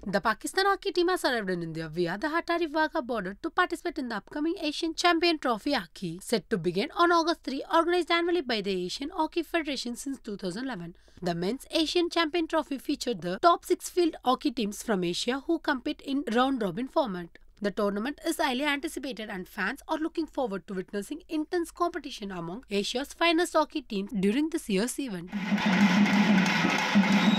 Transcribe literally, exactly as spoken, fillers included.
The Pakistan hockey team has arrived in India via the Attari-Wagah border to participate in the upcoming Asian Champion Trophy Hockey, set to begin on August third, organized annually by the Asian Hockey Federation since two thousand eleven. The Men's Asian Champion Trophy featured the top six field hockey teams from Asia who compete in round-robin format. The tournament is highly anticipated and fans are looking forward to witnessing intense competition among Asia's finest hockey teams during this year's event.